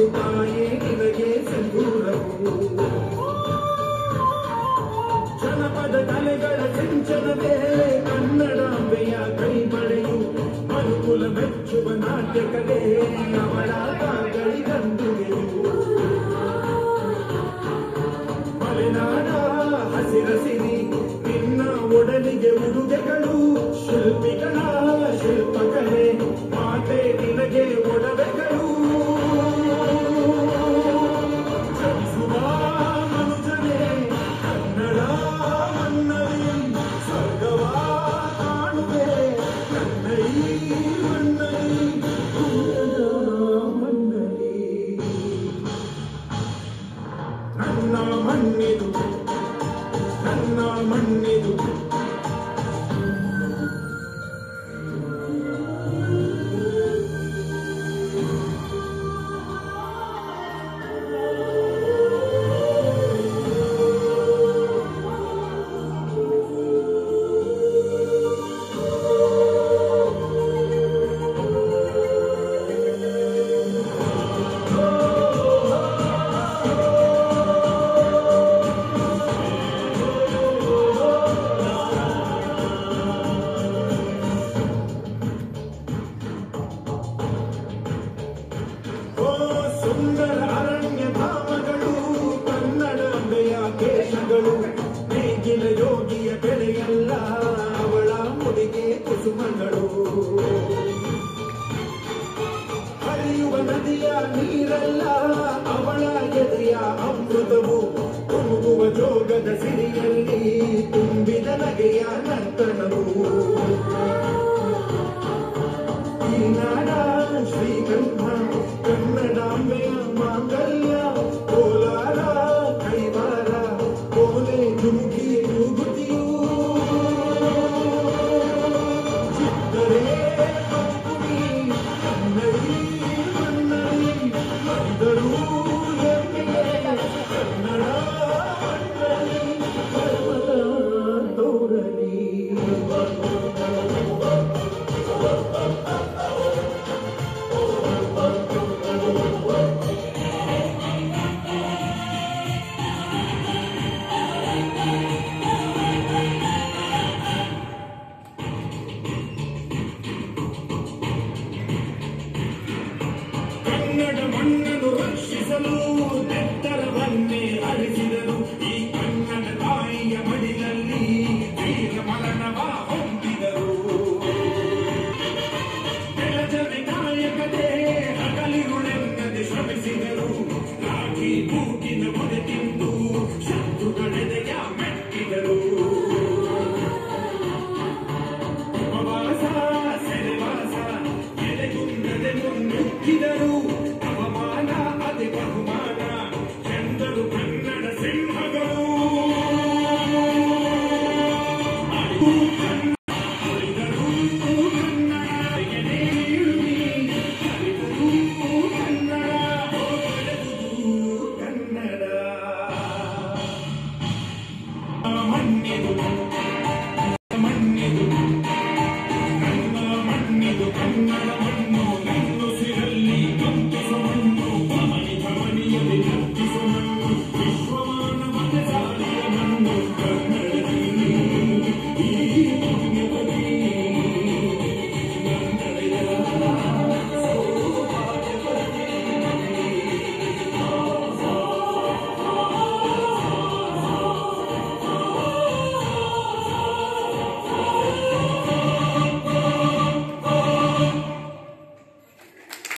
ತಾಯೇ ನಿನಗೆ ಸಿಂಧೂರವು ಜನಪದ ಕಲೆಗಳ ಸಿಂಚನವೇ ಕನ್ನಡಾಂಬೆಯ ಕೈಬಳೆಯು ಮನುಕುಲ ಮೆಚ್ಚುವ ನಾಟ್ಯ ಕಲೆ ಅವಳ ಕಾಗಳಿಗಂದುಗೆಯು ಮಲೆನಾಡ ಹಸಿರಸಿರಿ ನಿನ್ನ ಒಡಲಿಗೆ ಉಡುಗೆಗಳು ಶಿಲ್ಪಿಗಳ ಶಿಲ್ಪಕಲೆ ಮಾತೆ ನಿನಗೆ ಒಡವೆಗಳು ಚಲಿಸುವ ಮನುಜನೇ ಕನ್ನಡ ಮನ್ನಲಿ ಸ್ವರ್ಗವ ಕಾಣುವೆ ಕನ್ನೈ ಮನ್ನಲಿ ಮನ್ನಲಿ ನನ್ನ ಮಣ್ಣಿದು ನನ್ನ ಮಣ್ಣಿದು ಸುಂದರ ಅರಣ್ಯ ಧಾಮಗಳು ಕನ್ನಡಾಂಬೆಯ ಕೇಶಗಳು ನೇಗಿಲ ಯೋಗಿಯ ಬೆಳೆಯಲ್ಲ ಅವಳ ಮುಡಿಗೆ ಕುಸುಮಗಳು ಹರಿಯುವ ನದಿಯ ನೀರಲ್ಲ ಅವಳ ಎದೆಯ ಅಮೃತವು ತುಂಬುವ ಜೋಗದ ಸಿರಿಯಲ್ಲಿ ತುಂಬಿದ ನಗೆಯ ನರ್ತನವು ಈ ನಾಡ ಶ್ರೀಗಂಧ ಕನ್ನಡಾಂಬೆಯ ಮಾಂಗಲ್ಯ ಕೋಲಾರ ಕೈವಾರ ಕೋಲೆ ನುಗ್ಗಿ ನುಗ್ಗುತ್ತಿಯೂ ಚಿತ್ತರೆ ಪಕ್ಕುನಿ ಕನ್ನಡಿ ಮನ್ನಡಿ ಮರಿದರು ಹೆಮ್ಮೆಯೇ ಕನ್ನಡ ಮನ್ನಡಿ ಧರ್ಮದ ತೋರಲಿ ಕನ್ನಡ ಮಣ್ಣನ್ನು ರಕ್ಷಿಸಲು ನೆತ್ತರ